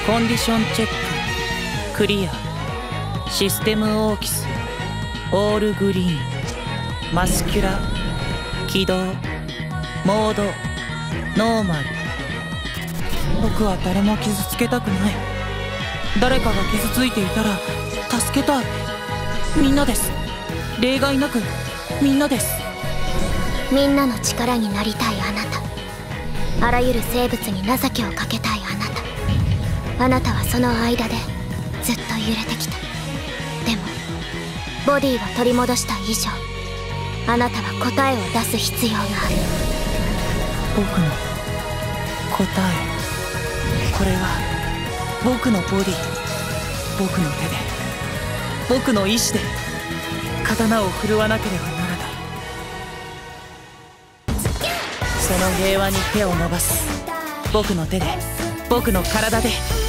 コンディションチェッククリア。システムオーキスオールグリーン。マスキュラ起動。モードノーマル。僕は誰も傷つけたくない。誰かが傷ついていたら助けたい。みんなです。例外なくみんなです。 みんなの力になりたいあなた、あらゆる生物に情けをかけたいあなた、あなたはその間でずっと揺れてきた。でもボディを取り戻した以上、あなたは答えを出す必要がある。 僕の答え。これは僕のボディ、僕の手で、僕の意志で刀を振るわなければならない。その平和に手を伸ばす。僕の手で、僕の体で。